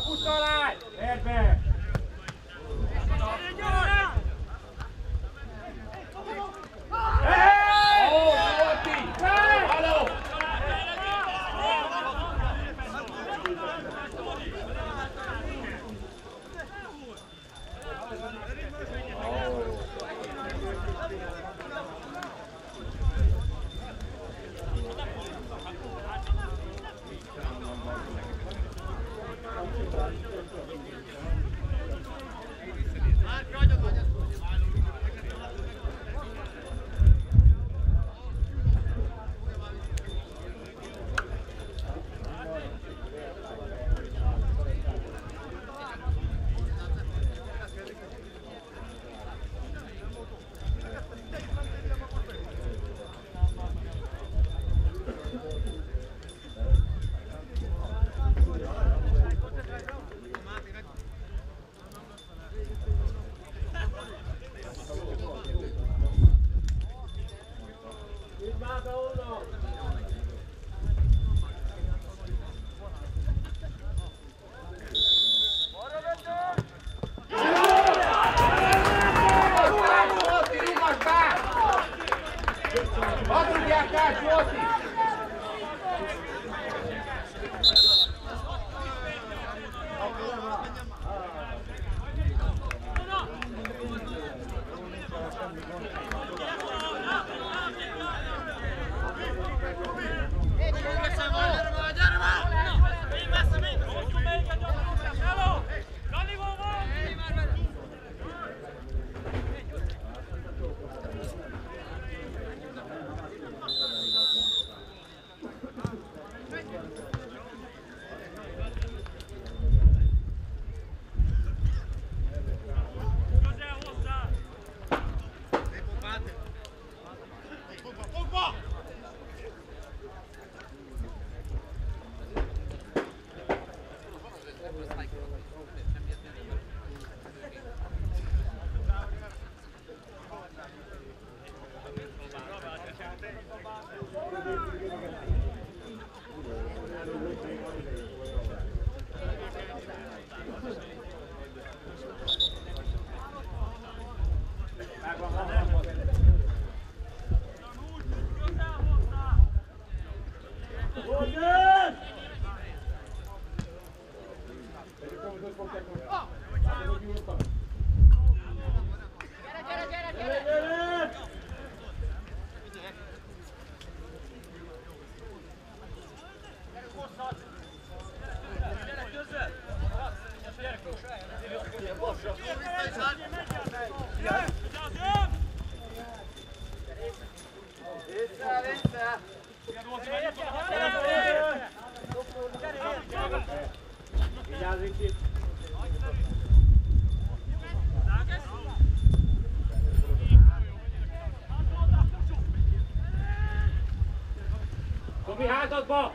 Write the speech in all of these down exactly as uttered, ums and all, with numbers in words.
Találj! Érd be! Tomi hátadba!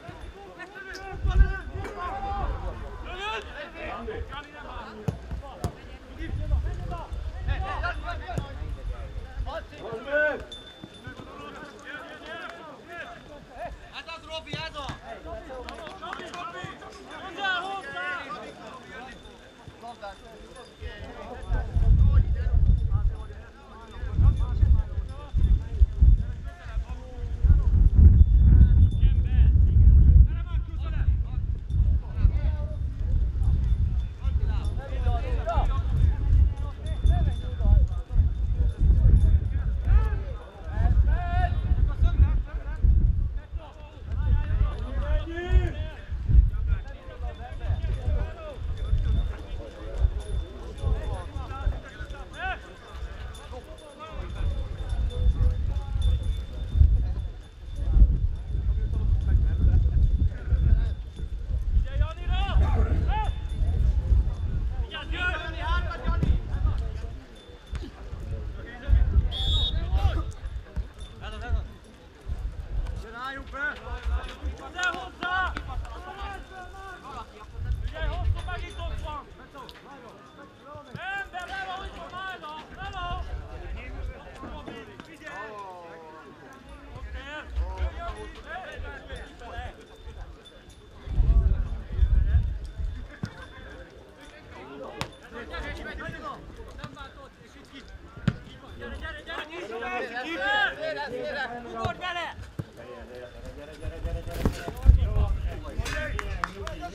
Ez az Robi, ez az! Hozzá, hozzá!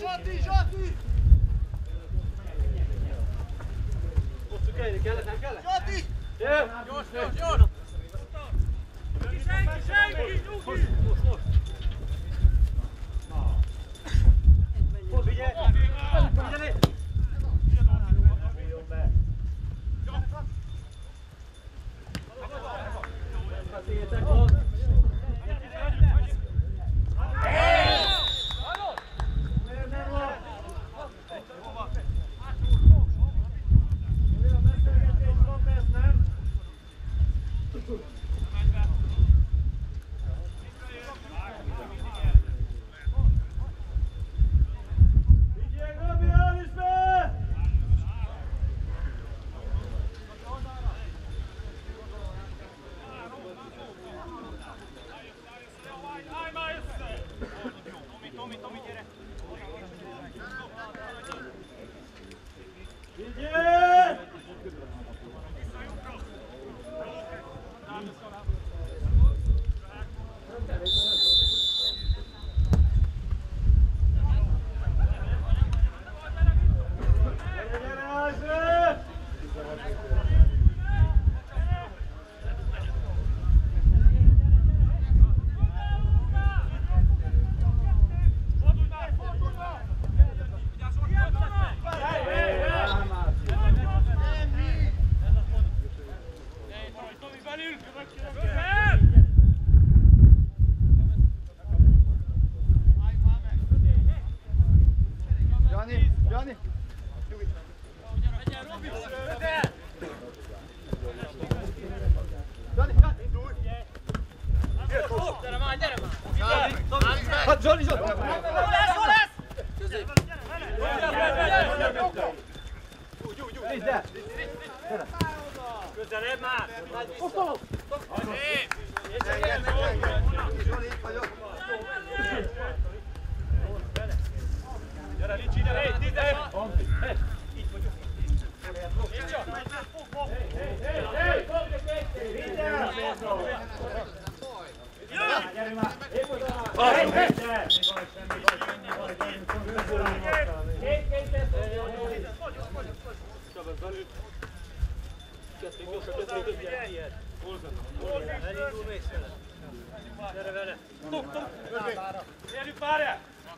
Zsolti, Zsolti! Hosszú kellene, kellett, nem kellett? Zsolti! Gyors, gyors, gyors! Senki, senki, nyugi! Most, most! Figyelj! Figyelj! Zsoli, Zsoli! Hol lesz, hol lesz? Úgy, úgy, úgy! Nézd el! Közelebb már! Osztolok! Zsoli, itt vagyok. Gyere, Ricsi, gyere! Hé, tízes! Így vagyok. Így csak! Hé, hé, hé! Minden! Gyere már! Épp oda már! Hé, hé! Semmi baj, semmi baj, semmi baj! Két, két, két! Csaba, belül! Kettő, gyorsan, kettő, kettő! Elindul, mész vele! Gyere vele! Tok, tok! Gyerjük, várjál!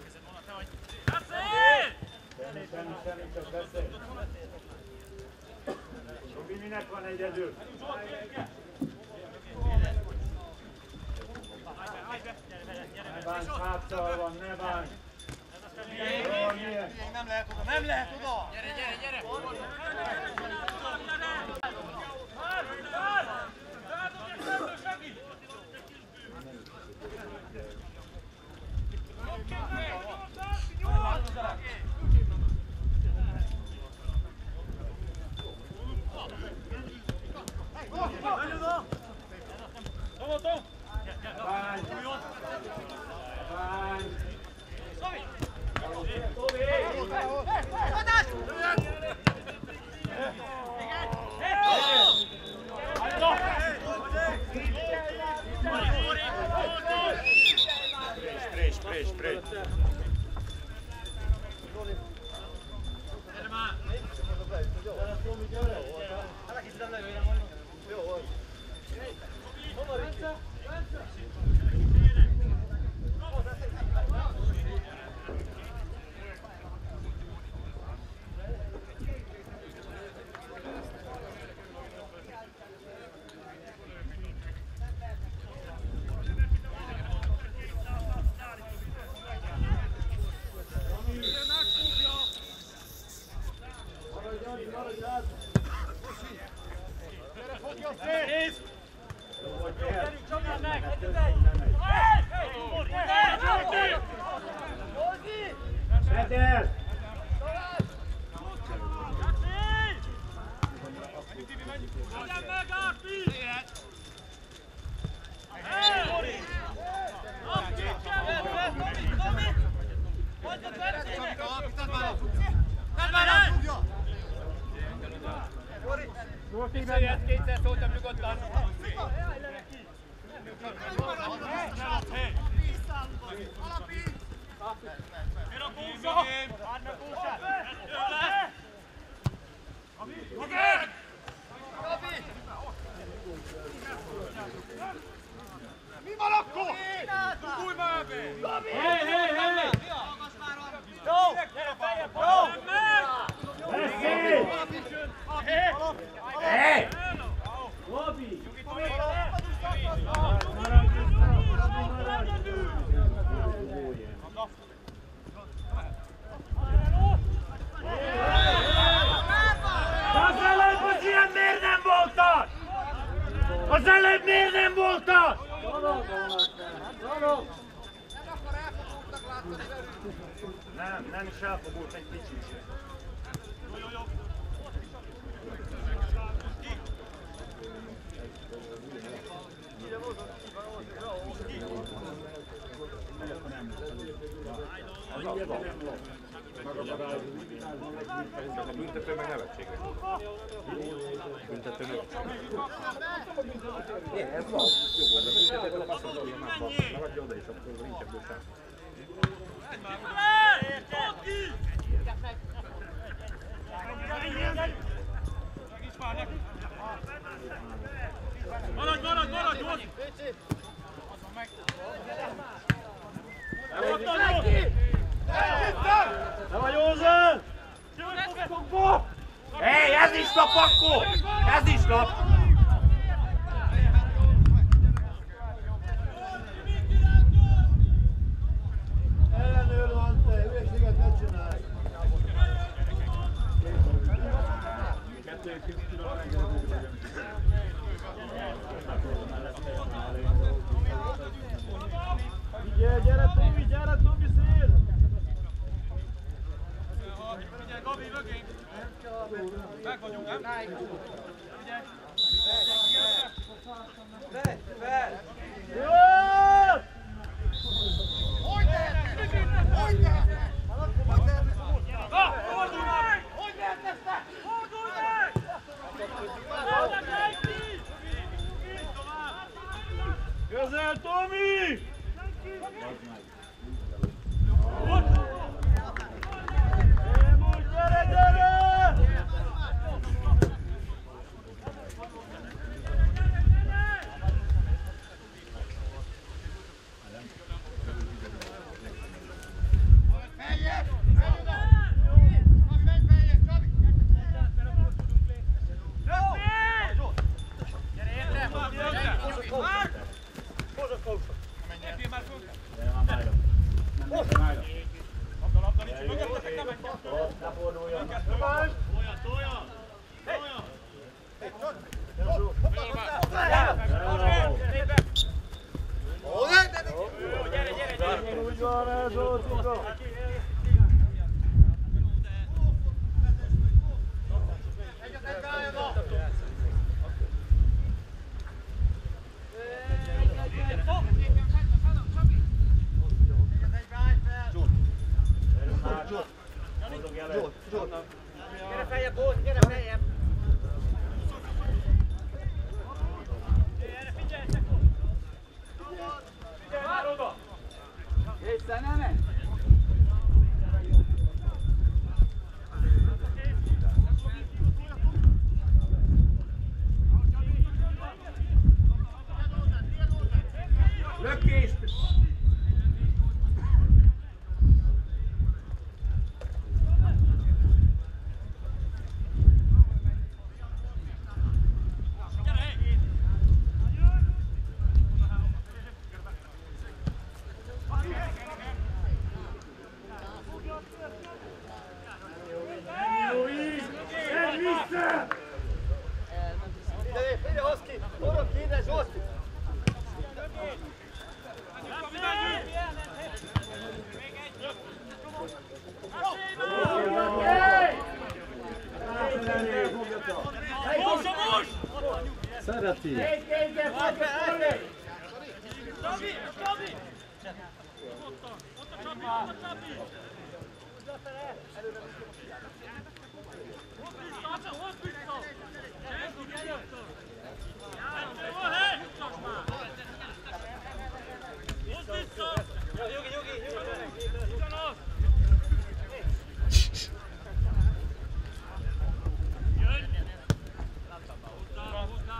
Semmi, semmi, semmi, csak beszélj! Robi, minek van egyedül? Ne bánj, hátszal van, ne bánj! Nem lehet oda, nem lehet oda! Gyere, gyere, gyere! Bánj! Bánj! Sprés, sprés, sprés! Peter! Visszajöhet, kétszer szóltam nyugodtan. Alapít! Hé, hé, hé! Jó! Gyere feljebb! Jó! Beszélj! Hé! Robi! Az előbb az ilyen miért nem voltak? Az előbb miért nem voltak? Nem, nem is elfogult egy kicsit sem. A büntető meg nevetséges. Büntető meg. Én, ez van. Jó volt, a büntetőből a passzol dolga nem van. Megadja oda is, akkor nincs ebből sem. Maradj, maradj, maradj! Gyors! Ne vagy Ózan! Hé, ez is lap akkor! Ez is lap! Ellenőr van, te hülyeséget ne csinálj! Gyere, gyere Tomi, gyere Tomi szél! Figyelj, Gabi, mögénk! Meg vagyunk, nem? Figyelj! Fel, fel! Jó! Hogy lehetne? Hogy lehetne? Ah, fordulj meg! Hogy lehetne ezt? Fordulj meg! Közel Tomi! Émúl, gyere, gyere! Feljebb! Menj oda! Menj feljebb, Csabi! Jó! Gyere, érte! Már! Lépjél már föl! Labda, labda, nincs mögöttetek, ne menjen! Ne forduljon! Tolja, tolja! Tolja! Gyere, gyere, gyere! Úgy van ez, Ócika! Gyere feljebb, Bóz, gyere feljebb! Gyere, figyeljetek ott! Figyelj már oda! Észre nem menj! Lökést! Szereti!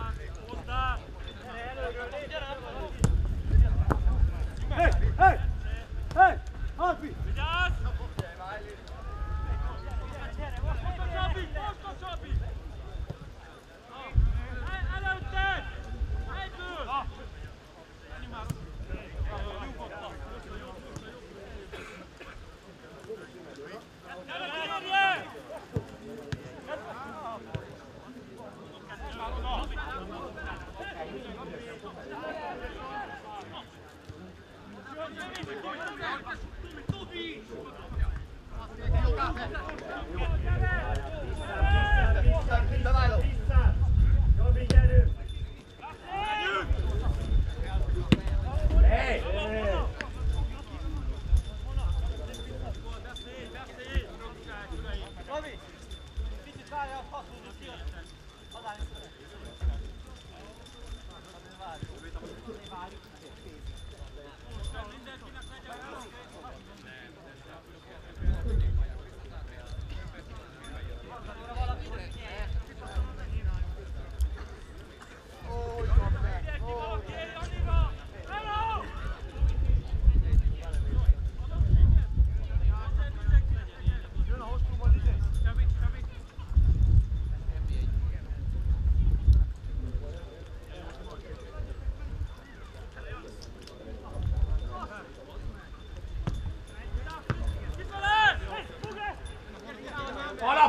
Hey, hey!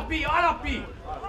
Alapi, alapi!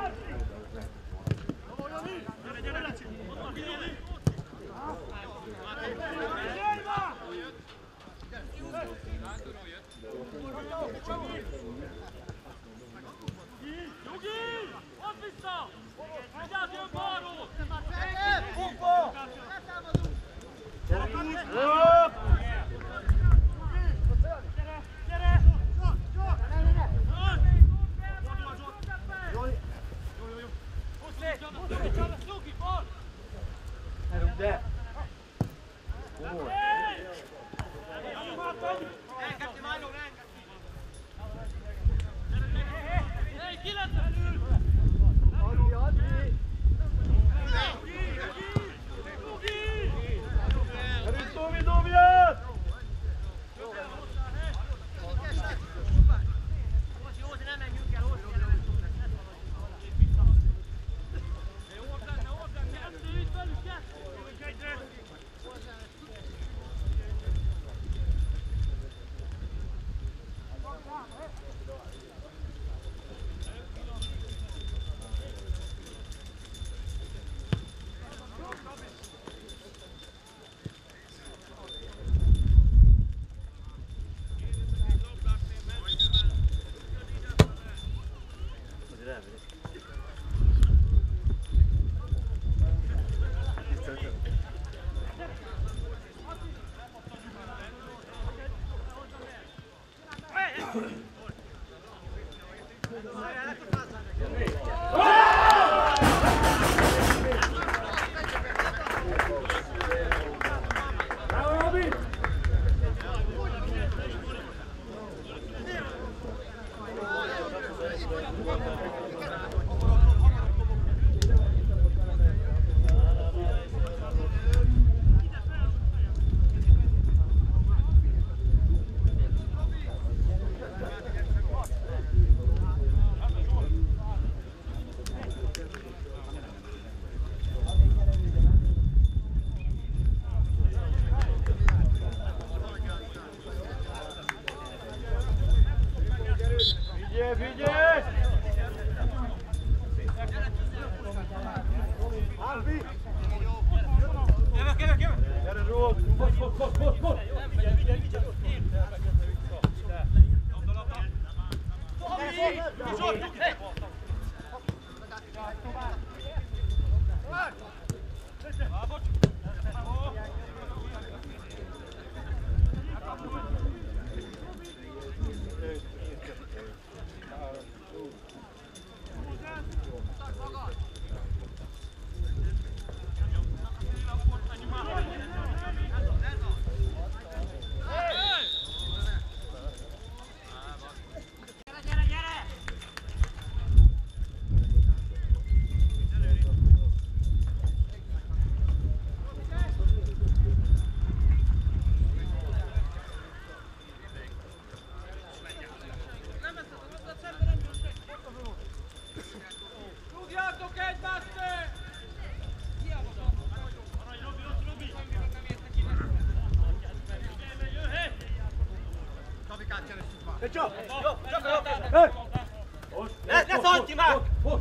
Ne, ne szólj ki már!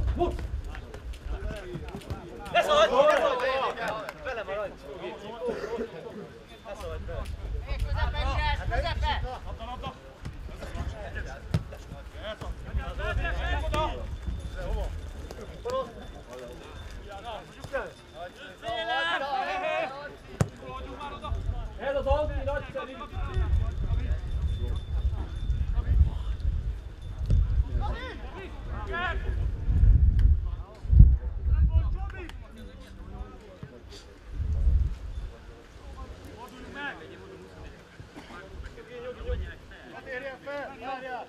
Ne szólj ki, ne szólj ki! Bele maradj! Ne szólj be! Közepbe, Üres, közepbe! Ez az Alti nagyszerű! Érjen fel, várjál!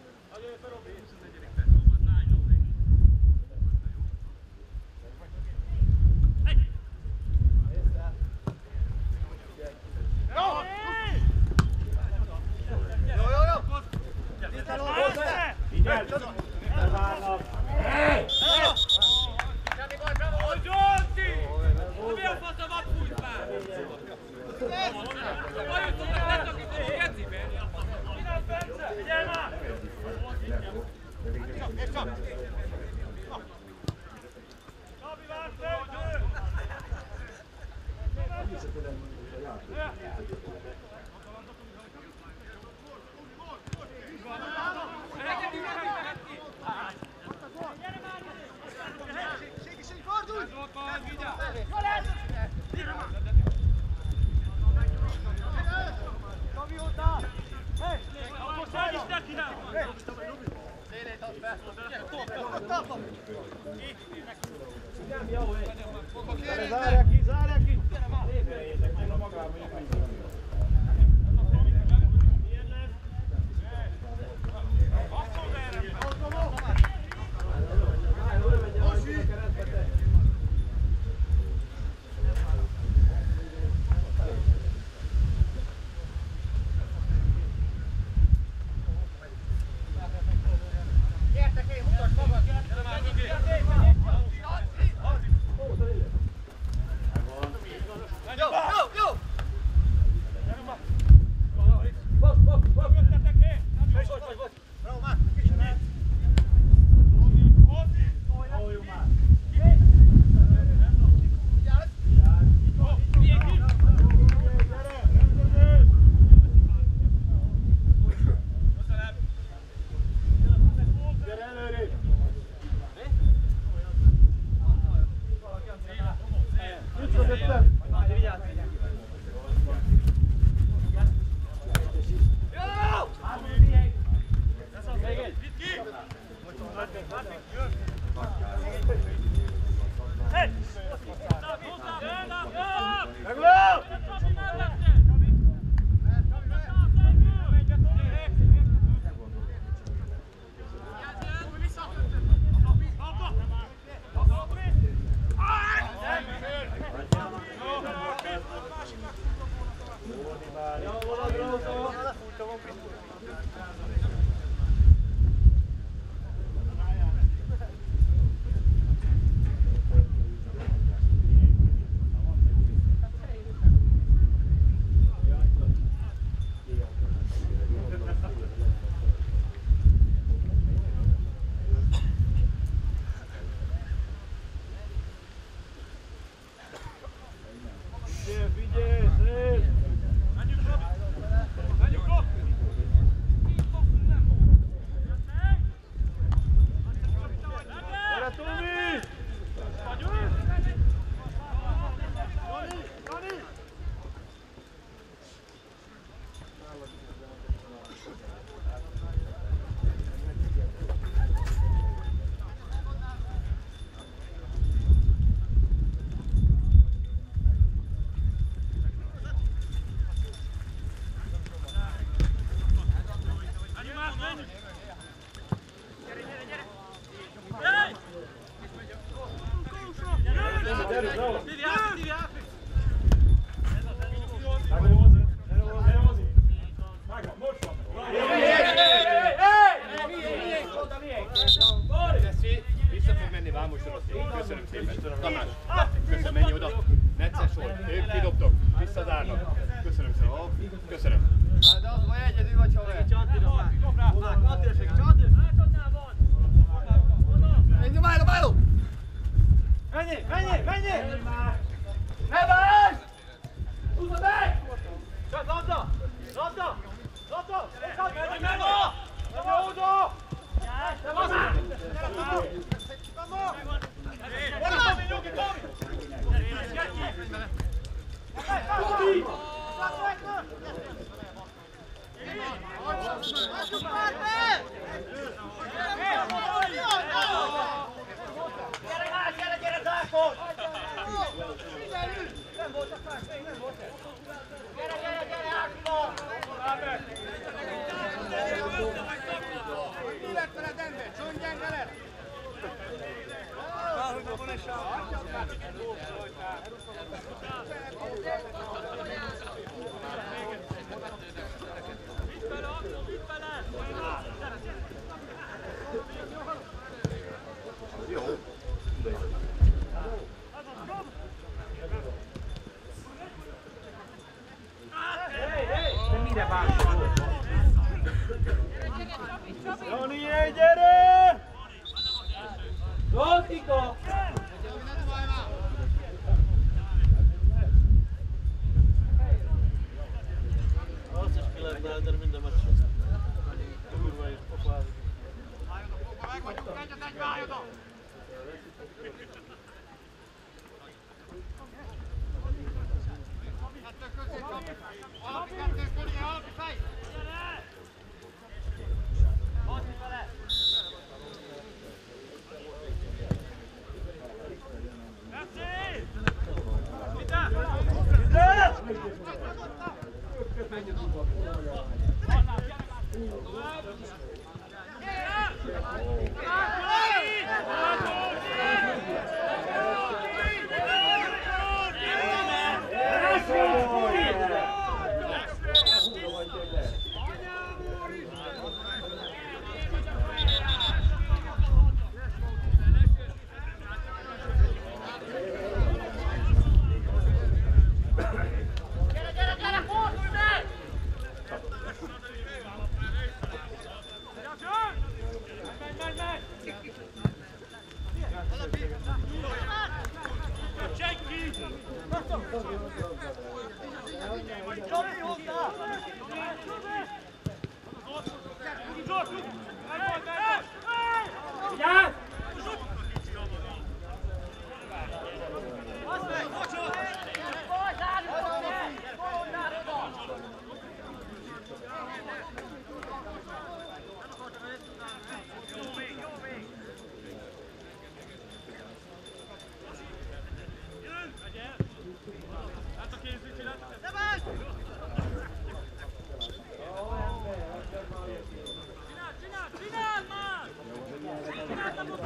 Figyelj már! Zárják ki, zárják ki!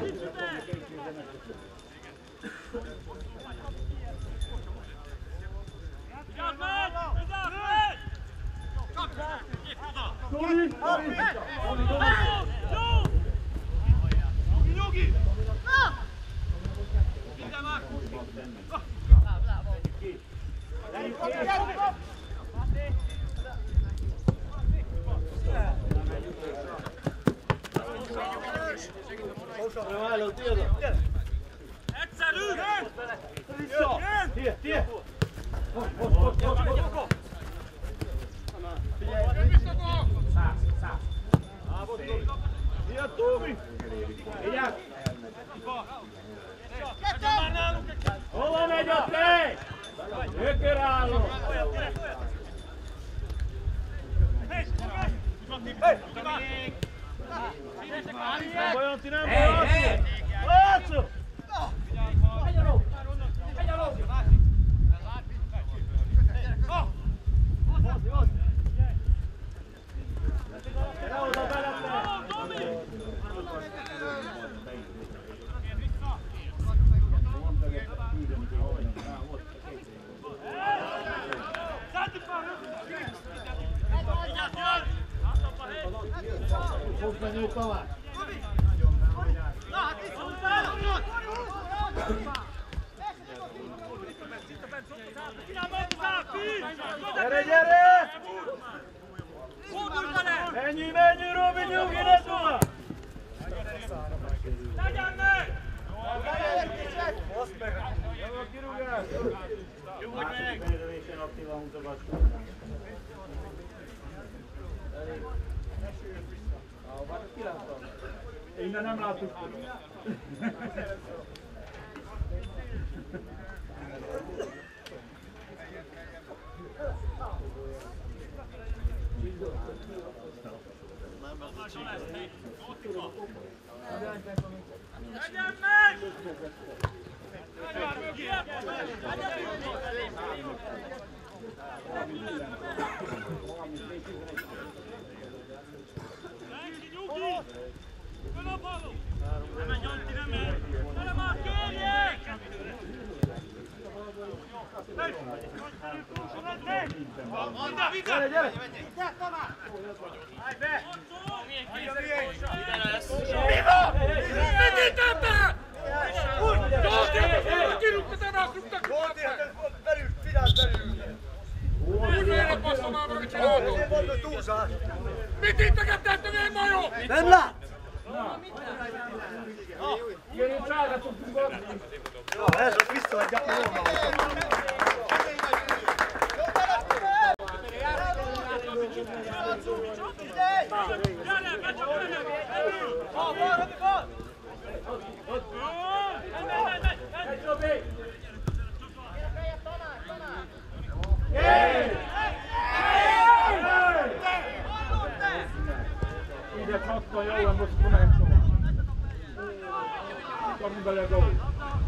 Hova megy a te? Ökörálló! Nem baj, Antti, nem baj! Látszó! Gyere oda belette! Fogd menni Tamás! Gyere, gyere! Menjünk, menjünk, Robi, nyugi, ne tovább! Legyen meg! Azt meg! Jó a kirúgás! Nyugodj meg! Mérővésen aktívan mutogassuk. Innen nem láttuk. Legyen meg! Nyugi! Fönn a ballon! Nem menj, Antti, nem menj! Gyere már, kérjék! Gyere, gyere! Állj be! Ide lesz! Mi van? Mit tettem? Gyógyírt! Kirúgtad, elrúgtak! Gyógyírt, belül, figyelj belül! Úgy miért basszom már, hogy csináltam? Ezért van a túlzás! Mit integettettem én, majom? Nem lát! Gyerünk, ságra tudtunk adni! Ja, ez ott visszaadják a Rómához. Gyere, becsap velem! Van, van, Robi, van! Menj, menj, menj! Egy Robi! Ide csattan, jól van, most akkor megszomad. Kapni bele gól.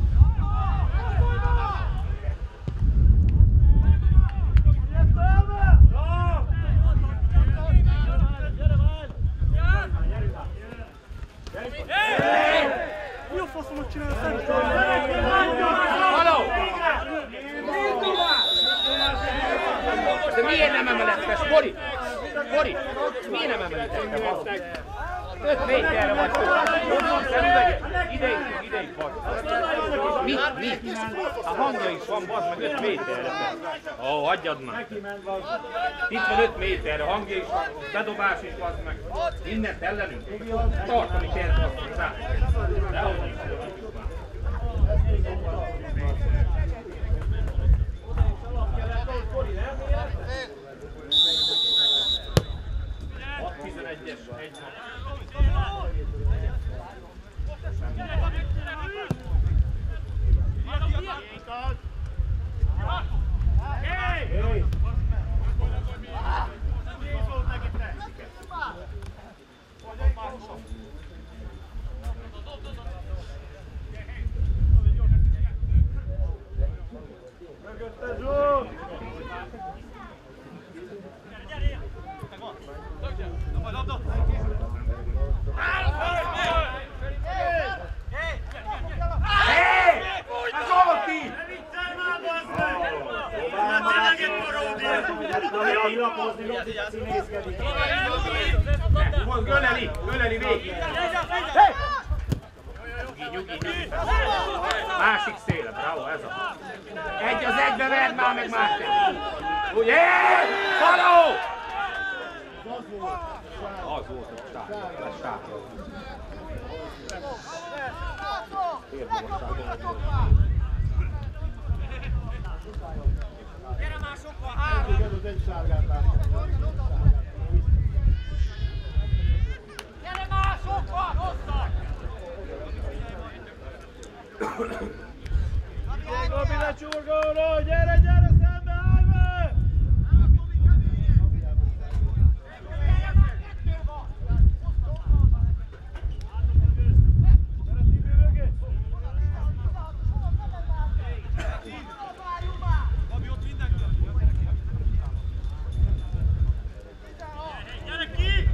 Mi a faszomot csinálsz? Haló! De miért nem emelettes? Bori! Bori! Miért nem emelettek? öt méterre vagy. Ideig, ideig vagy. Mit? Mit? A hangja is van, bazd meg öt méterre. Ó, oh, hagyjad már. Itt van öt méterre, a hangja is van, bedobás is van meg. Innent ellenünk. Tartani kell azt rá. Dehogy is. hat tizenegyes, egy. Hey! Mögötte Zsó! másik széle, bravo, ez a. Egy az egybe verd már meg Márti. Ugye? Faló! Az volt a sárga, a sárga. Gyere már sokkal, három! Gyere már sokkal, hosszak! Gabi lecsurgoló, gyere, gyere, szembe, állj be! Gyere már, kettő van! Gyere, Tibi mögé! Gabi, ott mindenki! Gyere ki!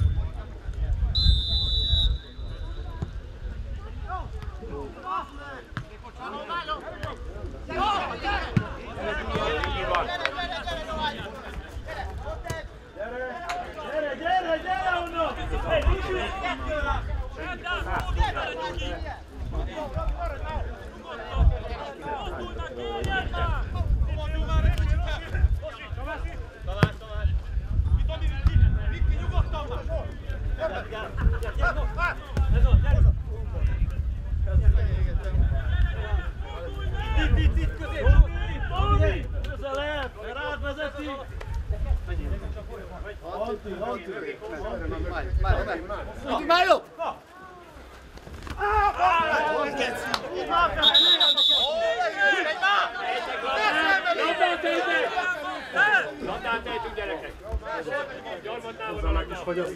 Gyere, gyere, gyere onnan! Hey, Tibi! Közelebb! Rád vezeti! Antti, Antti! Antti, már jó! Labdát tejtünk, gyerekek! Hozzanak is vagyok.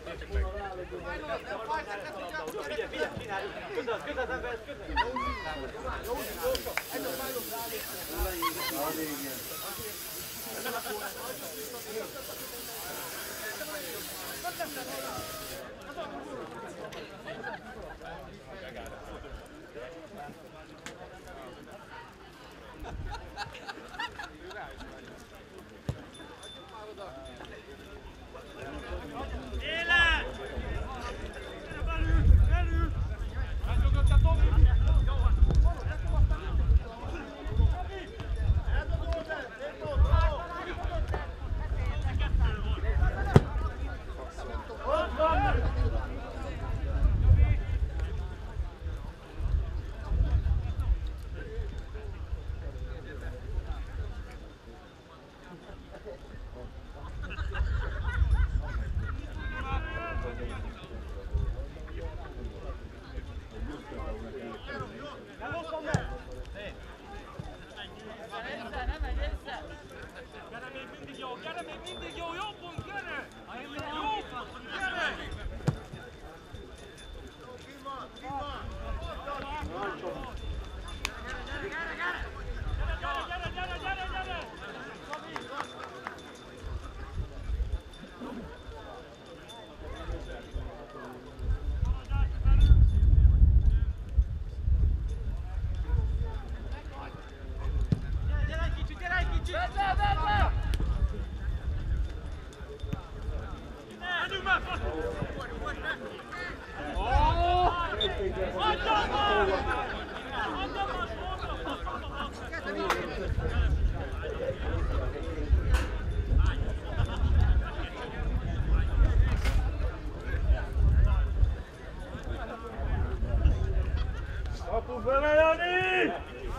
Kapu bele, Jani!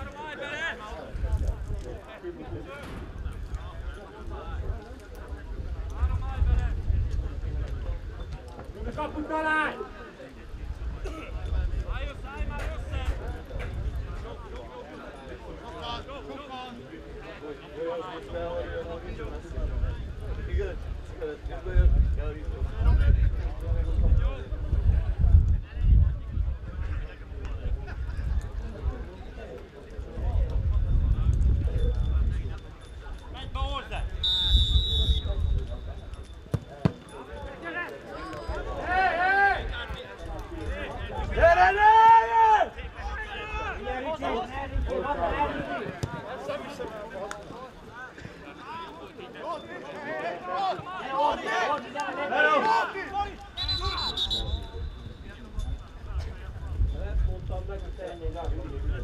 Kaput találj!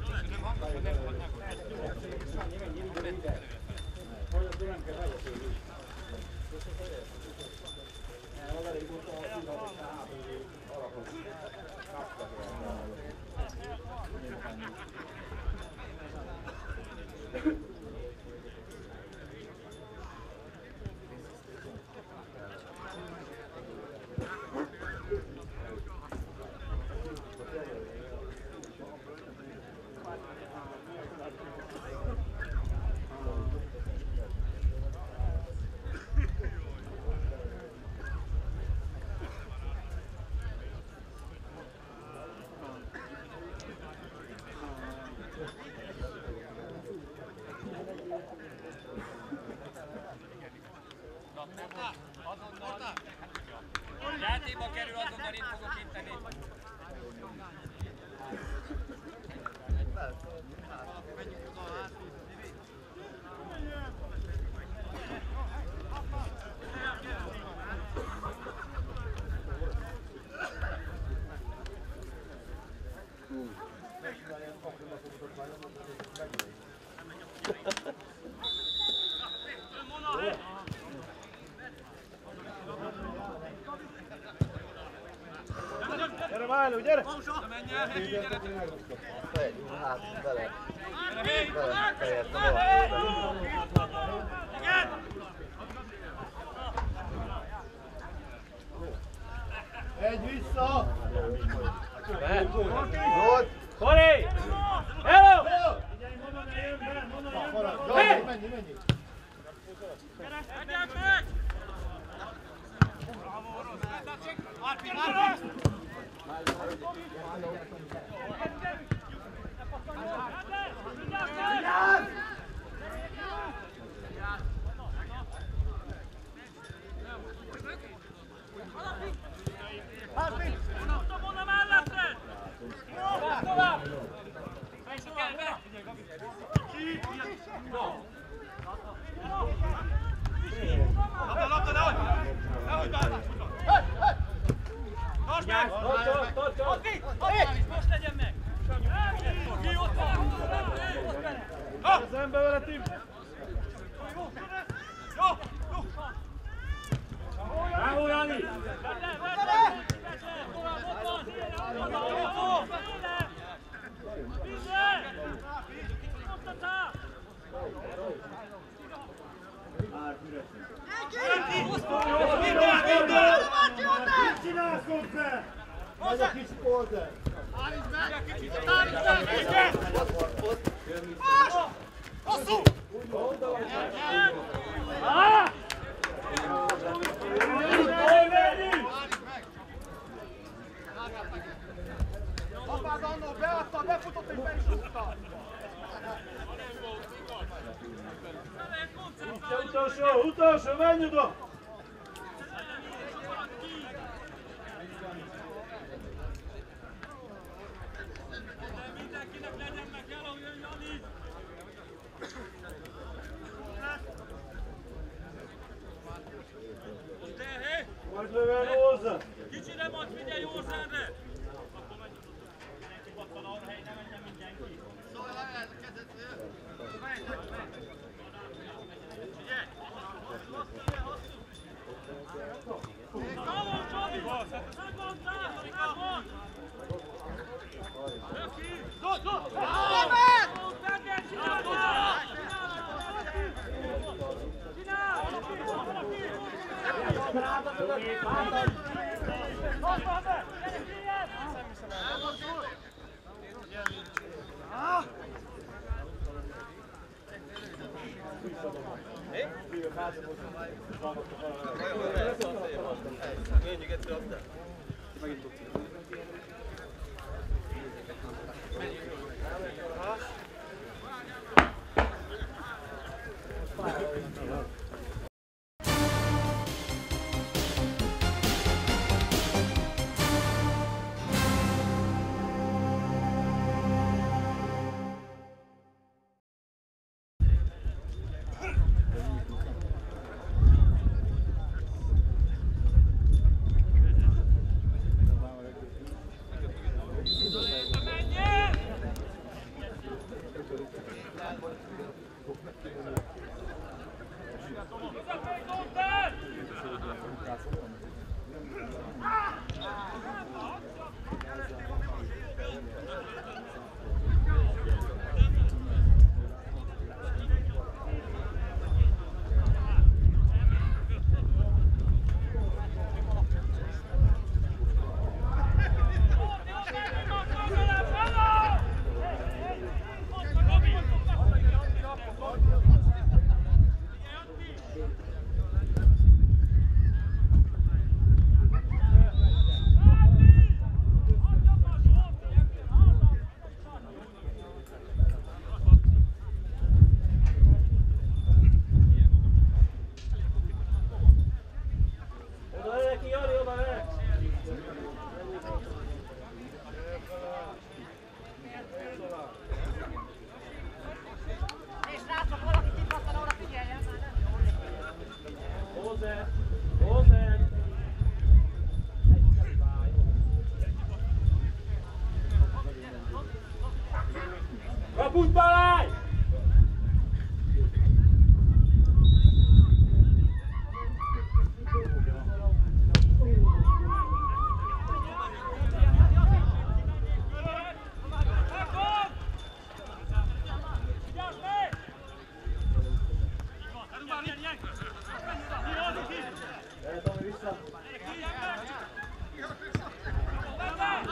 Játékba kerül, azonnal itt fogok inteni. Gyere Máló, gyere! Menj el, Hegyi, gyere! Hát, bele. Hegyi! Bele, fejeztem volna. Igen! Egy vissza! Jót! Kori! Hello! Menj, menj, menj! Egyek meg! Arpi, Arpi! Oda melletted! Tovább, tovább! Labda, labda, nehogy! Nehogy bár! Tartsd meg! Tartsd, tartsd! Addig! Addig! Most legyen meg! Ki ott van? Szembe vele, Tim! Jó! Jó! Bravo, Jani! Vedd le, vedd le! Tovább, ott van! Ott van, ott van! Vízre! Vízre! Mondtatál! Minden, minden! Mit csinálsz, Kompe? Vagy a kis porter! Állítsd meg! Állítsd meg! Igen! Hosszú! Ah! Apád annól beadta, befutott és be is rúgta! Utolsó, utolsó, menj oda! Mindenkinek legyen meg, eloljon Jani! Majd lövel hozzá! Kicsire majd figyelj Józsefre!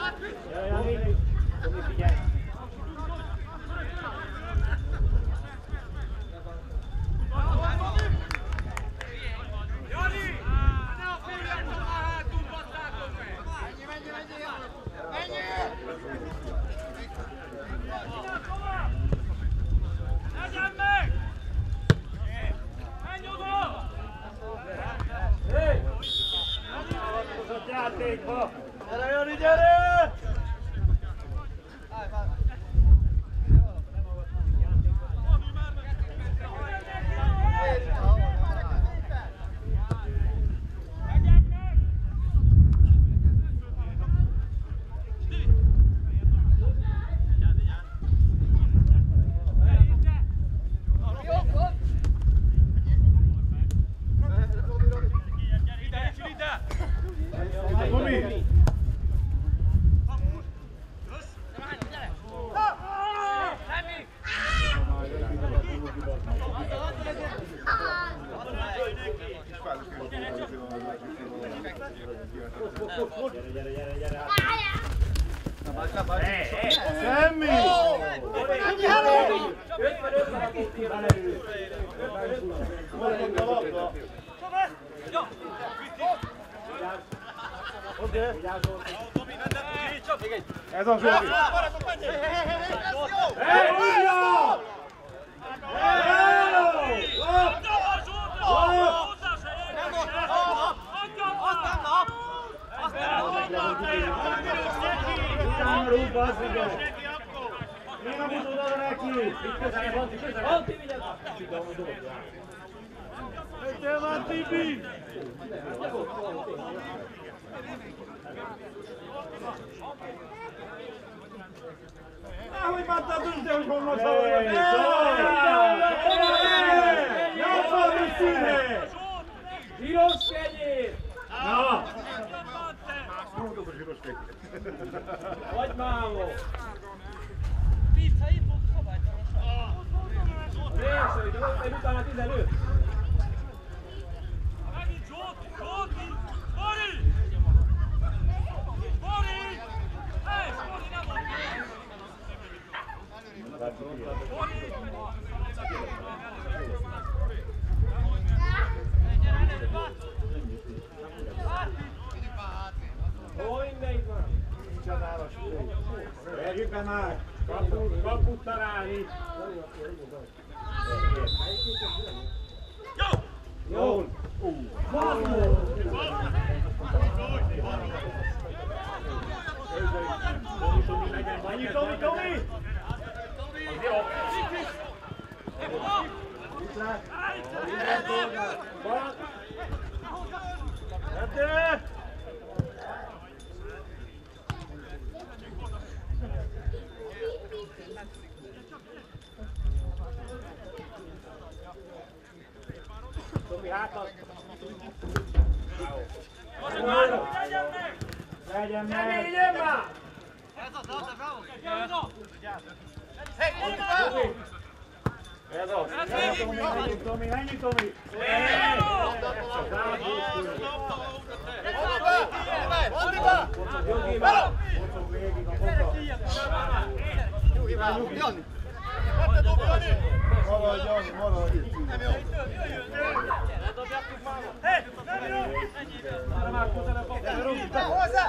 Jani, Tomi, figyelj! Legyen meg! Menj oda! Hé! Hozott játékba! Gyere, Jani, gyere! Semmi! Ez a Zsóri! Hé, újra! Én a mutatod oda neki! Itt közel, Antti, közel! Antti, vigyázz! Jöttél már, Tibi! Nehogy már te döntsd, hogy honnan szavaljak! Nyolcvan színe! Zsíros kenyér! Na! Mondod a zsíros kenyér. Vagy mámó! Nézd, hogy utána tizenöt! Megint Zsóti! Zsóti! Bori! Bori! Hely, Bori, nem volt! Bori! Ó, mindenit van! Nincsen nála sütés. Vegyük be már! Kaput, kaput találni! Jó! Jól! Annyi, Tomi, Tomi! Itt lát! Van! Jöttél! Tomi, hátat! Legyen meg! Legyen Ne meg! vigyen már! Ez az! Ennyi, Tomi, ennyi, Tomi, ennyi, Tomi! Jogi már! Kocog végig a foka! Jani! Maradj, Jani, maradj! Hely, nem jó! Már már közelebb a Hozzá!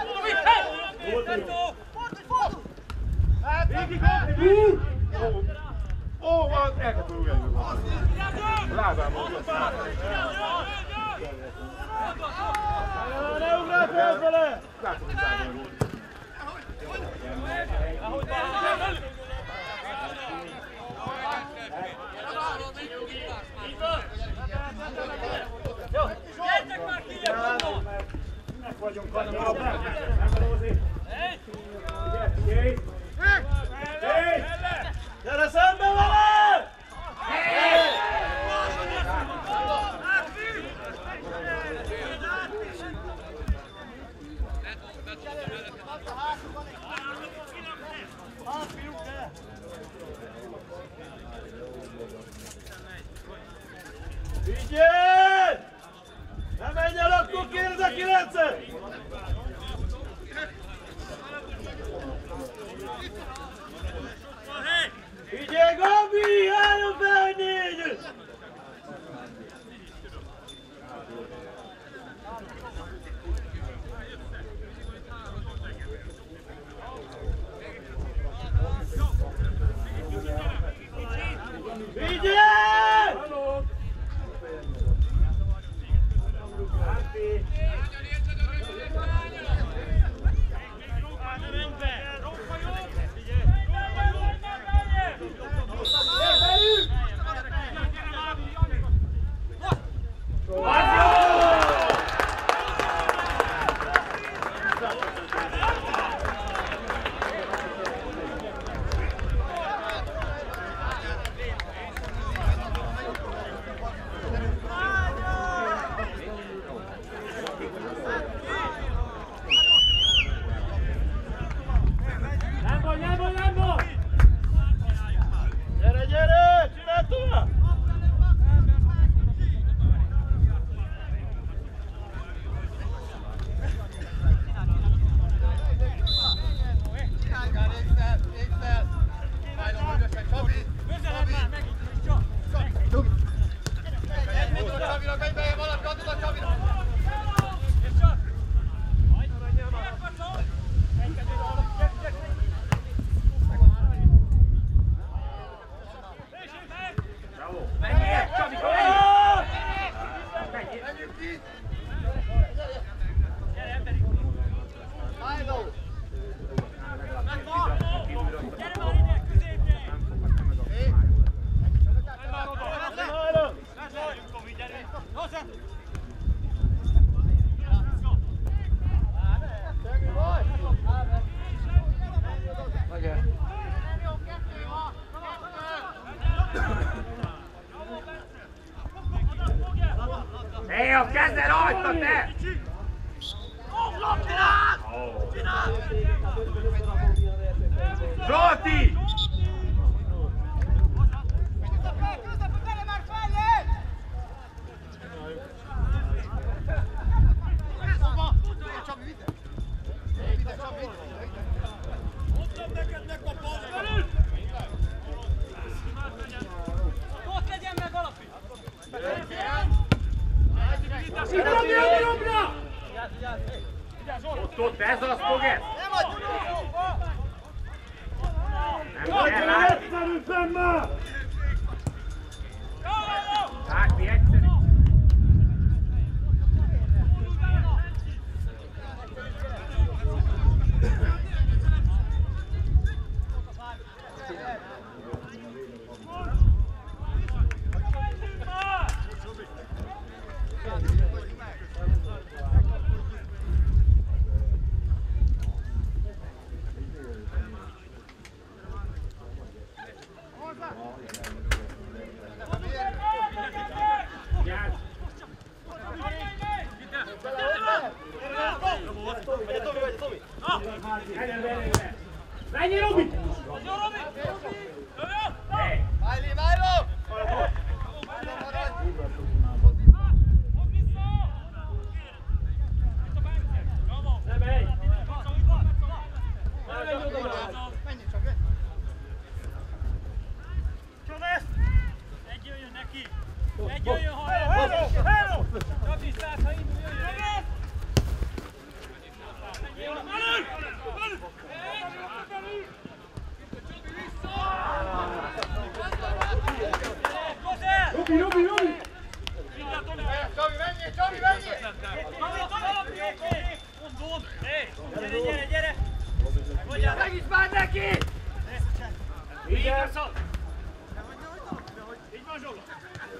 Végig, végig! Ó, van, elkapul ugyanúgy. Lábában jött. Ne ugrál felfele! Látom, hogy lábában jött. Gyertek már ki, gyertek! Minek vagyunk kanyarodni? Nem valózik. Figyelj, figyelj! Figyelj! Gyere szembe vele! Figyelj! Ne menj el, akkor kérd a kilencet! a kezed rajta, te! Zsolti! Ott, ott, ez az fog ez! Nem kell látni! Látni egyszerű! Menj, Robi! Májli, Májló! Ne menj! Ne menj oda! Menj csak, menj! Csovesz! Egy jöjjön neki! Egy jöjjön, ha el! Hello! Csabi, száz, ha indul, jöjjön! Belül! Belül! Robi, Robi, Robi! Csabi, menjél, Csabi, menjél! Mondom! Gyere, gyere, gyere! Meg is már neki! Így van, szó! Így van, Zsola!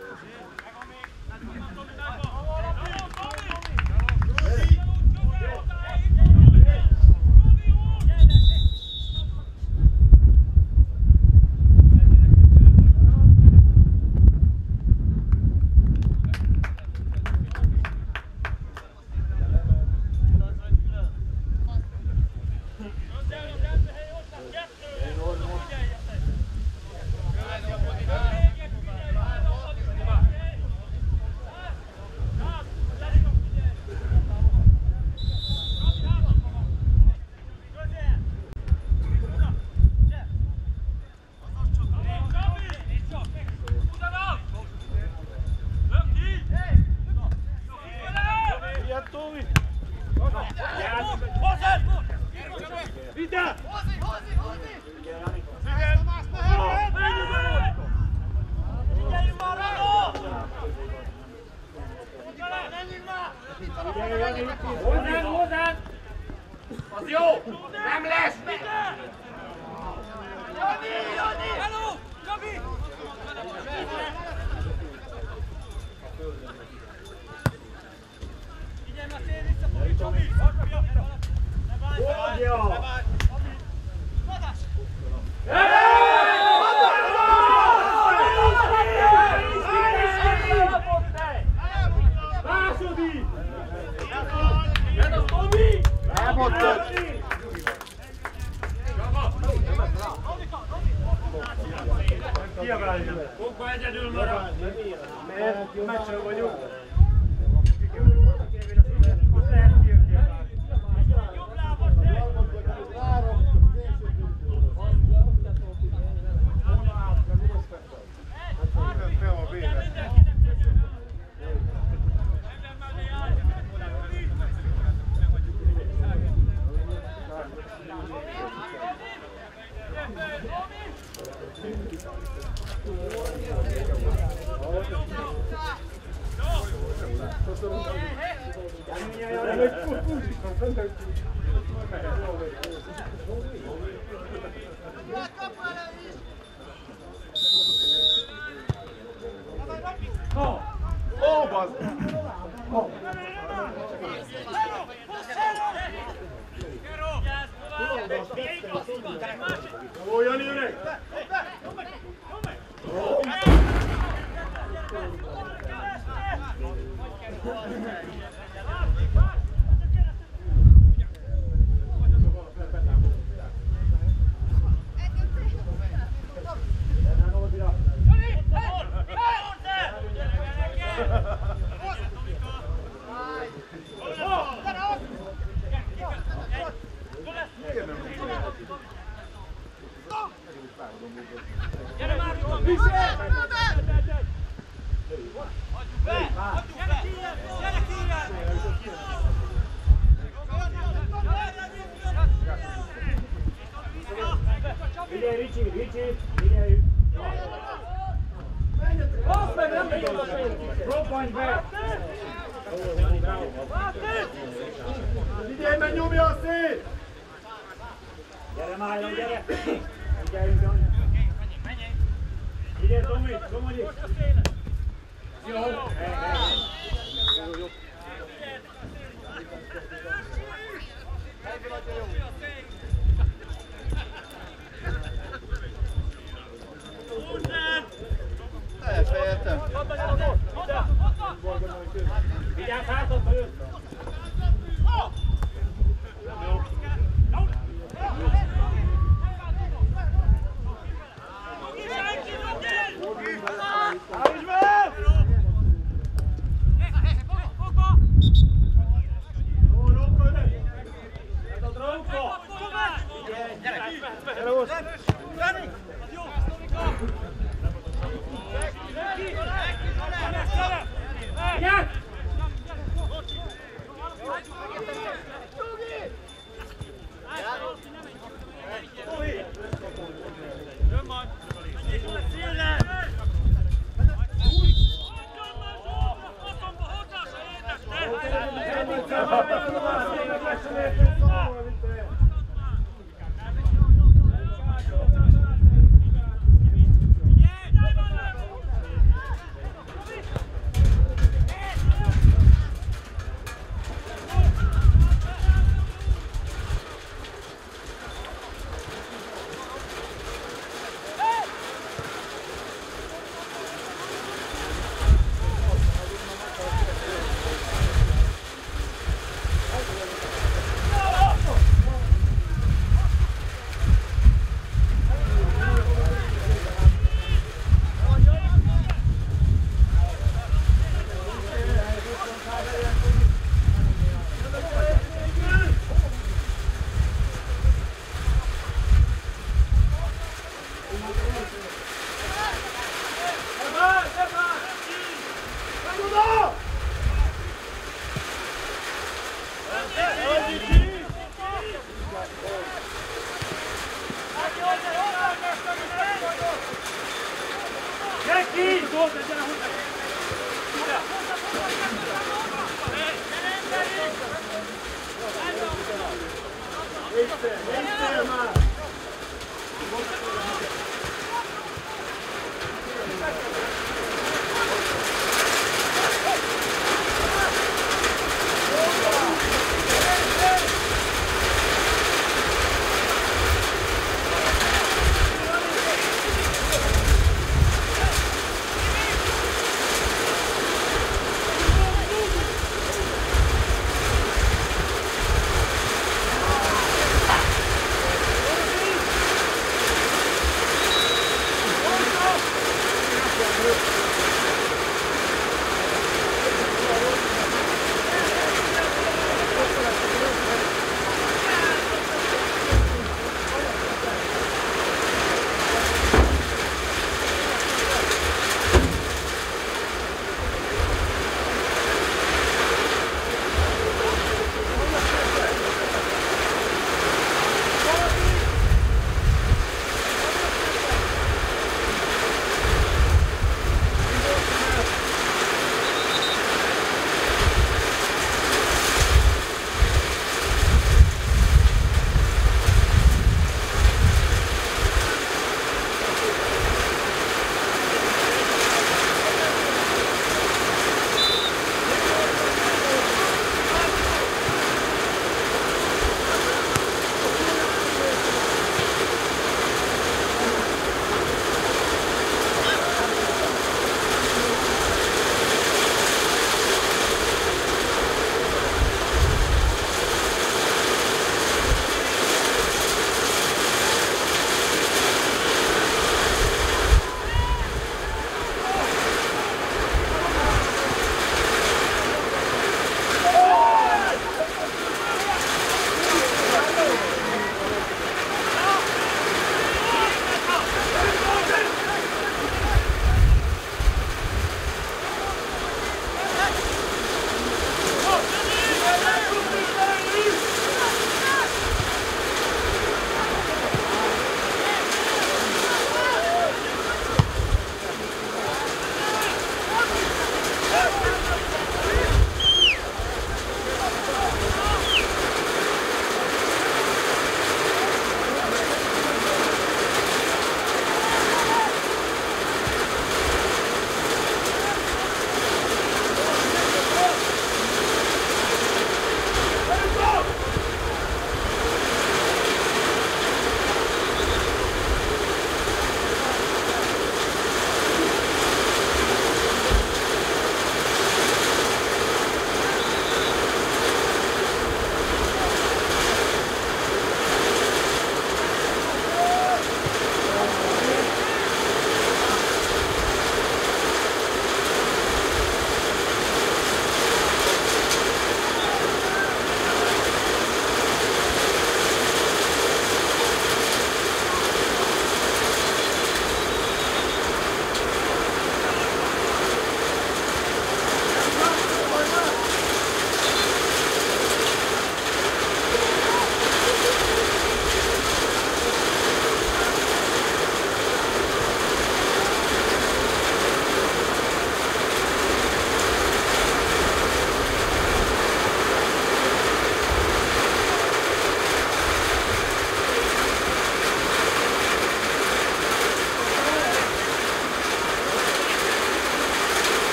Hozzánk, hozzánk! Az jó! Nem lesz! Jani, Jani! Hello! Csabi! Figyelj, már tér visszafogni, Csabi! Ne bánj, ne bánj! Ne bánj! Madás! Második! Ez a Tomi! Elmondtad! Kiabálja! Fogba egyedül marad! Mert meccsen vagyunk. Jobb lábas, ne! Ó, bazd! Ó, Jani öreg! Figyelj, Ricsi, Ricsi, figyelj! Azt meg nem megy oda senki! Roppanj be! Figyelj, meg nyomja szét! Gyere Májon, gyere! Figyeljünk, Jani! Figyelj, Tomi, Tomonyi! Jó! Elfejeltem. Vigyázz hátadba jött!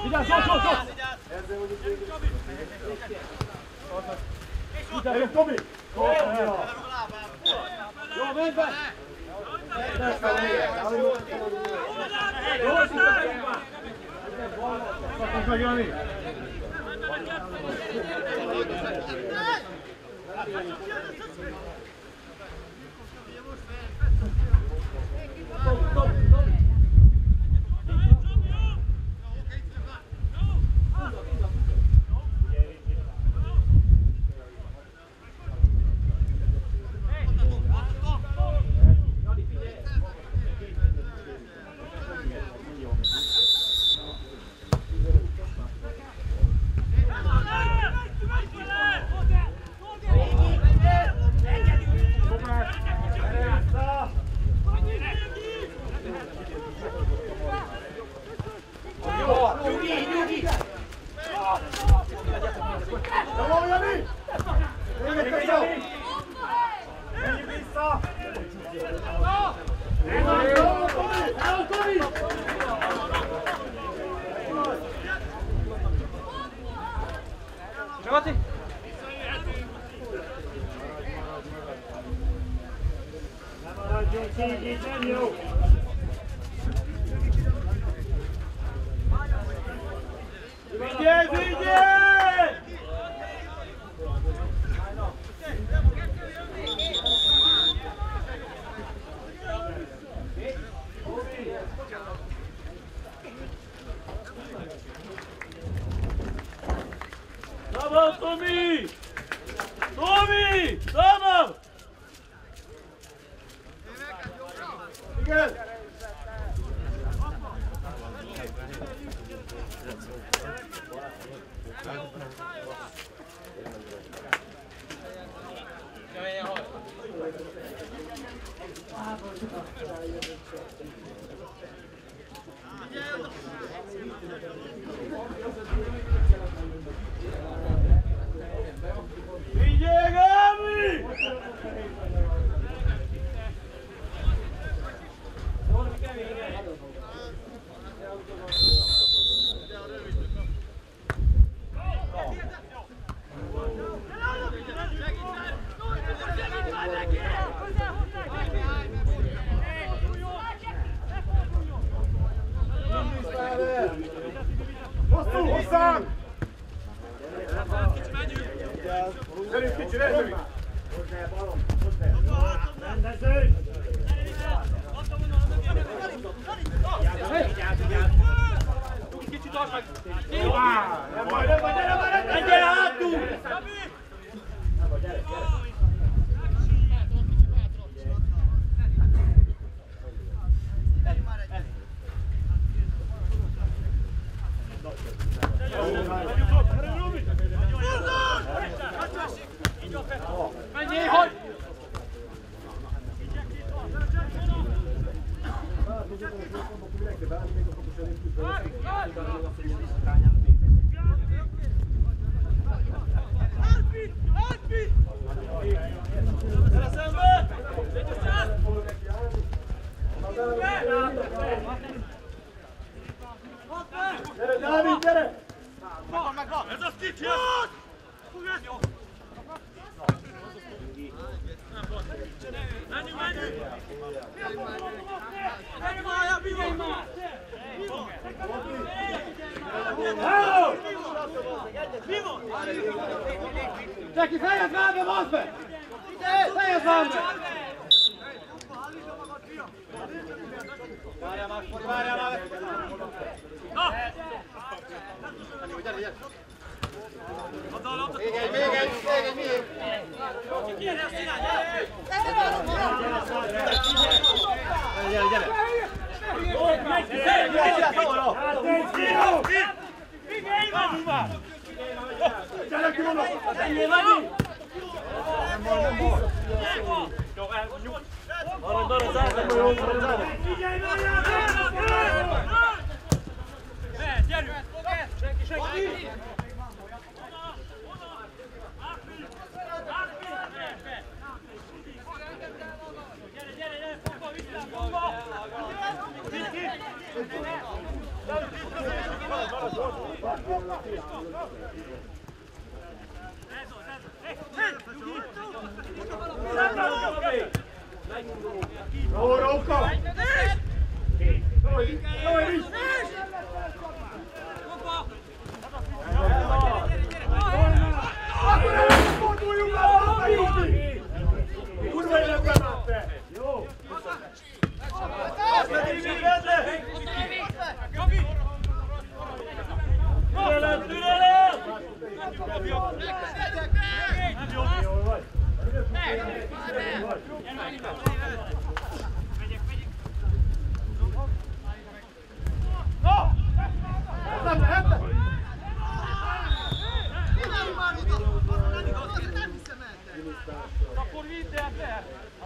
Vigyázz, Zsolt, Zsolt, Zsolt! Vigyázz, Tomi! Jó, menj be! Kapunk meg, Jani! Cseki, fejezd már be, bazd be! Fejezd már be! Várjál már, várjál már! Na! Gyere, gyere! Még egy, még egy, még egy, még egy! Gyere, azt csinálj, gyere! Gyere, gyere! Gyere ki vonok! Ennyi vagy! Nem baj, nem baj! Jó, elnyújt! Maradj, maradj, zárd, jó, maradj, zárd! Figyelj, várjál! Ne, gyerünk! Senki, senki! Gyere, gyere, gyere, fogva, vissza, fogva! Bravo, Róka! Tói, tói is! Akkor elforduljunk a Józsi! Kurva életben már te! Jó! Azt pedig még vedle! Türelem, türelem! Jól vagy! No! Nem lehet! Akkor vidd el te!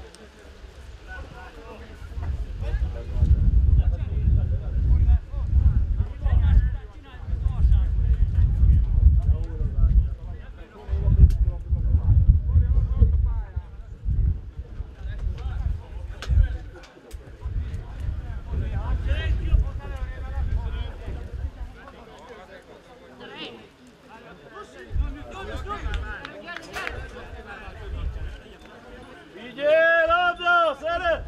Vigyél, labda, szeret!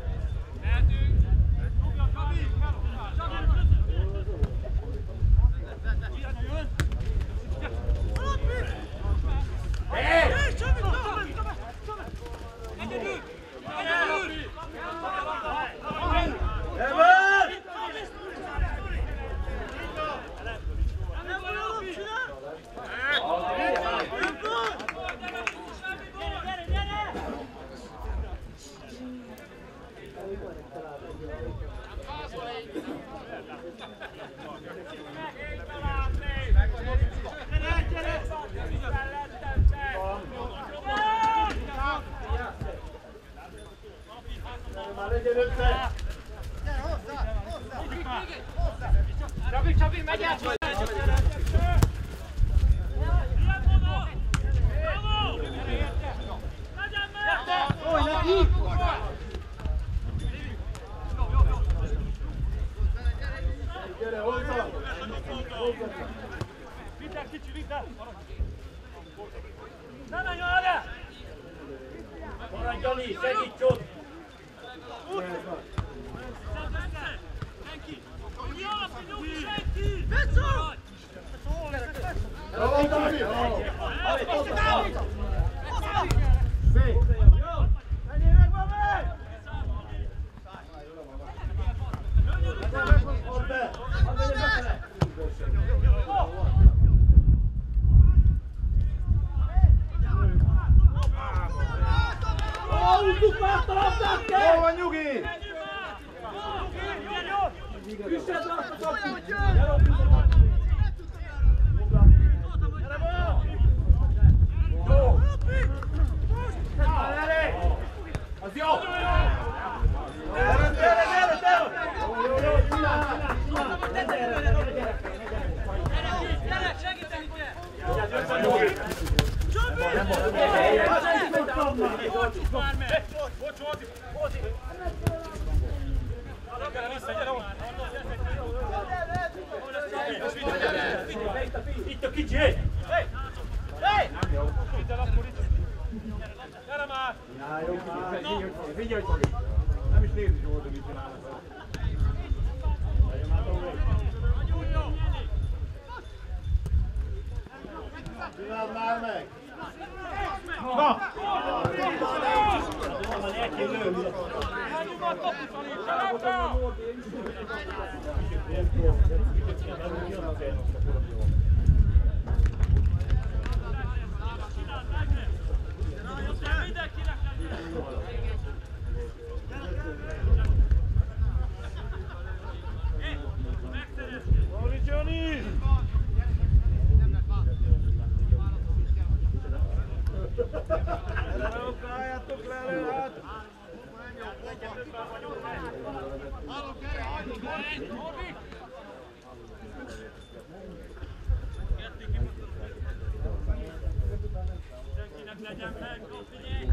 Csabi, Csabi, megy át! Oj, neki! Gyere, hozzá! Vidd el, kicsi, vidd el! Ne menj arra! Maradj, Jani, segíts ott! Senki! Senki! Becó! Bravo, Tomi! Szép! Menjél meg, Babé! Add be! Add be, befele! Ó, úsztuk már a labdát, te! Hol van, Nyugi? Üssed le azt a kaput! Gyere, Bo! Jó! Elég! Az jó! Gyere, gyere, gyere, gyere! Jó, jó, jó, csinál, csinál, csinál! Ne gyere, ne gyere, gyere! Gyere, segíteni kell! Csabi! Nem volt, bocs, Mózi! Mózi! Vissza, gyere ott! Itt a kicsi, hé! Hé! Hé! Vidd el akkor itt! Gyere már! Figyelj, Tomi! Nem is nézd, hogy oldal mit csinálnak. Legyen már Tomi! Nagyon jó! Csináld már meg! Na! Hányukat kapuszani, se labda! Mindenkinek megszereztük! Valami Johnny! Álljátok le előtt! Senkinek legyen meg, figyelj!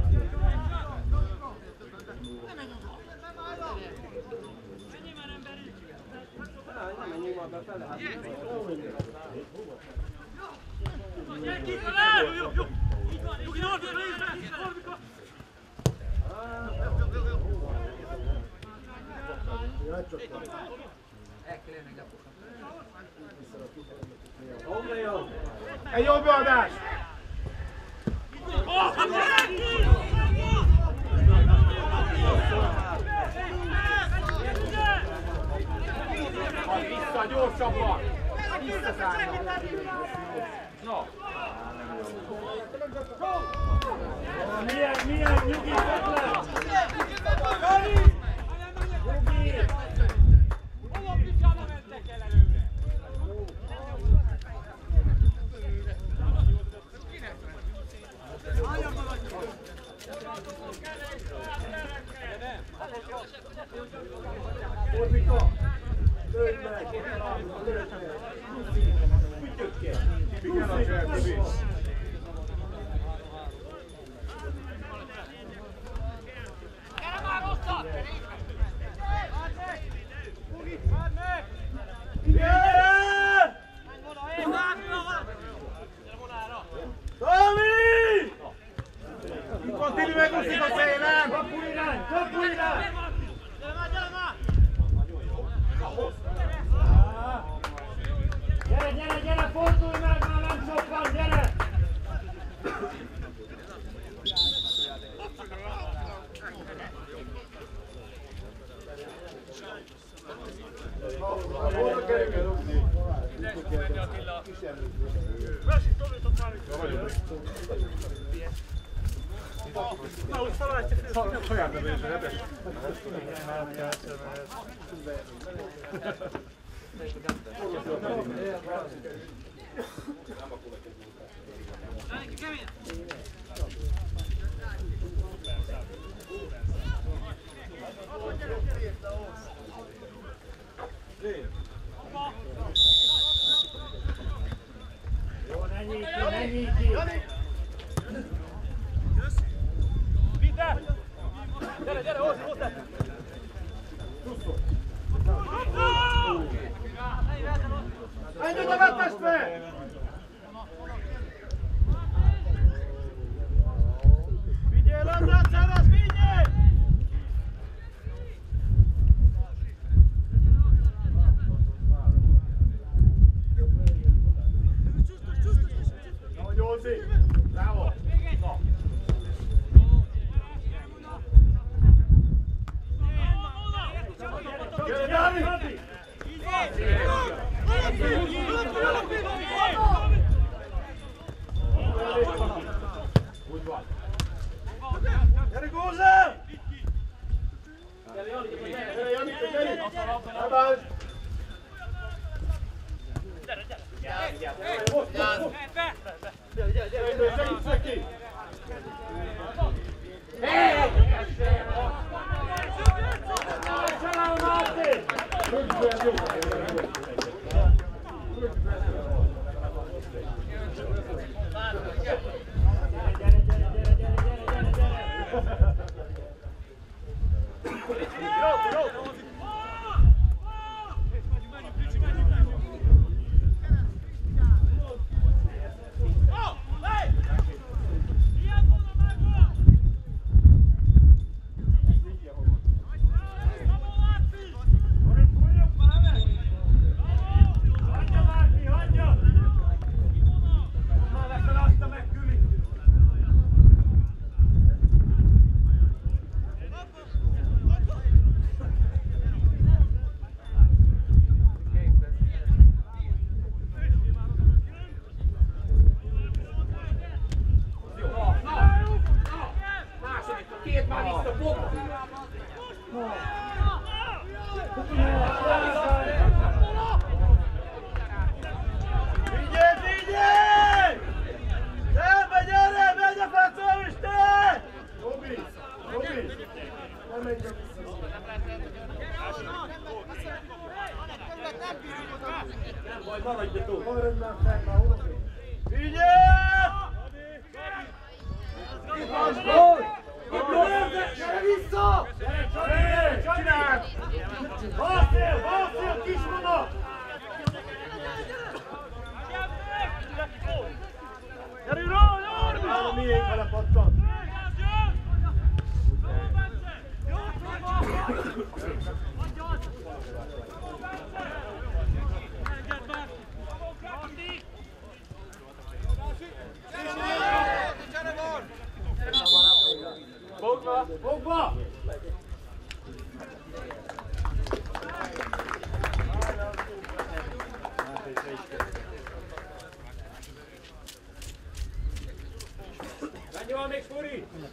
Ne menj oda! Menjél már emberi! Egy jobb beadás! Vissza, gyorsabban! Visszazárva! No! Milyen, milyen nyugi ötlet! Nyugi! Hol a picsába mentek el előre? Fordítva! Lőd meg! Lőd meg! Ügyök ki! Tipikán a cseltöbbi! Gyere már hosszat! Ugi, várd meg! Igen! Menj volna, hé! Gyere vonára! Tomi! Mikor Tili megúszik a szélen! Kapu irány! Kapu irány! Gyere már, gyere már! Gyere, gyere, gyere, fordulj meg, már nem sok van, gyere! Hol kell rúgni? Na, úgy felálltja fel! Saját nevésre, ebben. Jó, ne nyíj ki, ne nyíj ki! Vidd el! Gyere, gyere, hozzá, hozzá! Menj oda, vettestre! Vigyél, András, szerez, vigyél! Jó, Józsi! Bravo! Na! Gyere, Gábi! Úgy van! Gyere, Góza! Gyere, Janika, gyere, Janika, gyere! Elbánj! Gyere, gyere! Gyere, gyere! Gyere, gyere, gyere! Segíts neki! Hé! Csalál, Máté!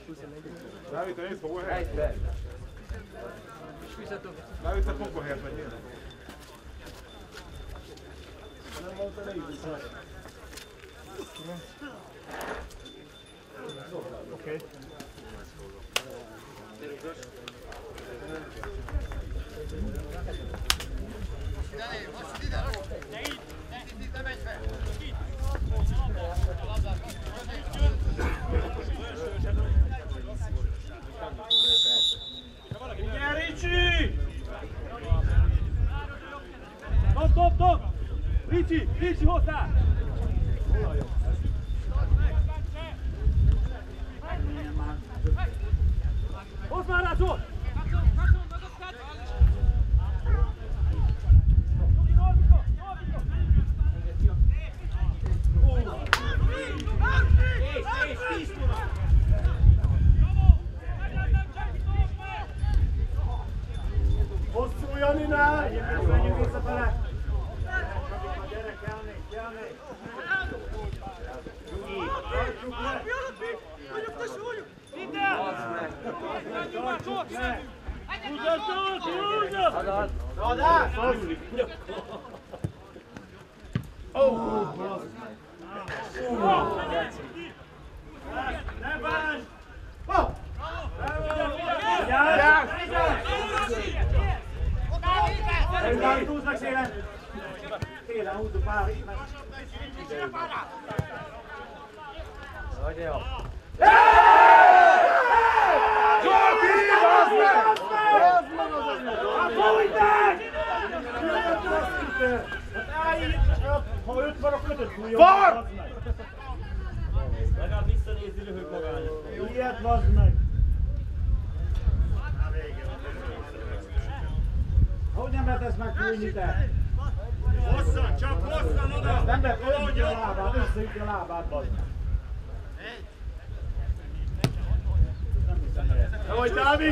Dávid, te nézd fogóhelyet? Egy perc. Dávid, te fogóhelyet megyél? Oké. Igen, Ricsi! Stop, stop, stop! Ricsi, Ricsi hozzá! Hozd már rá, Zsolt! Hosszú Janinál! Menjünk visszafele! Gyere, kell még, kell még! Nem bánts! Vigyázz! Húzd meg szélen! Szélen húzzuk pár! Nagyon jó. Zsolti, bazd meg! Hát fújj meg! Ha öt van, akkor ötöt fújjon! Far! Legalább visszanézni röhög magányos. Ilyet bazd meg! Hogy nem lehet ezt megfújni te? Hosszan, csak hosszan oda! Nem lehet összeütni a lábát, összeütni a lábát, bazd meg! Hogy Dávid?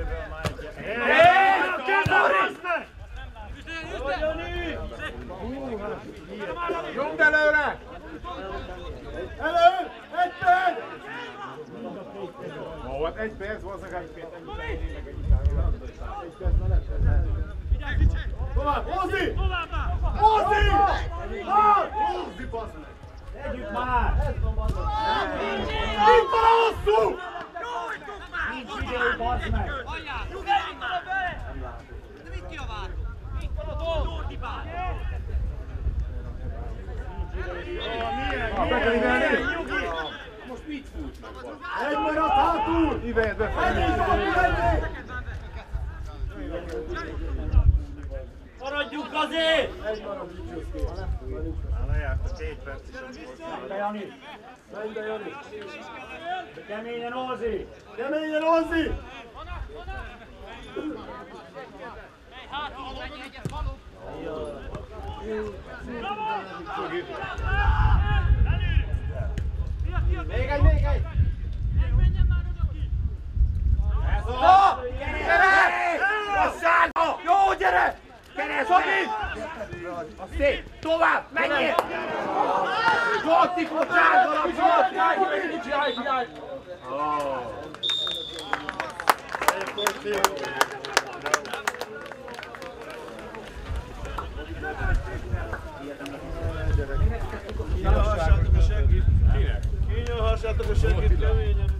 Nyomd előre! Elő! Egy perc! Ó, hát egy perc, valószínűleg egy perc, ennyi meg egy után. Egy perc mellett. Tovább, Ózi! Továbbá! Ózi! Hát! Húzzi, bazd meg! Tegyük már! Itt van a hosszú! Nincs idő, bazd meg! Ah, be kell ivelni! Most mit fut? Egy maradt hátul! Ivelj, befelé! Ennyi van, ennyi! Maradjunk azért! Egy maradt, nincs jössz. Lejárt a két perc. Menj, Jani! Menj, de Jani! De keményen, Ózi! Keményen, Ózi! Még egy, még egy! Na! Gyere! Lassán! Jó, gyere! Keres, Zsolt! A szép! Tovább! Menjél! Zsolti, kocsárgalap! Zsolti! Csinálj, csinálj! Kinyalhassátok a seggit! Kinek? Kinyalhassátok a seggit keményen!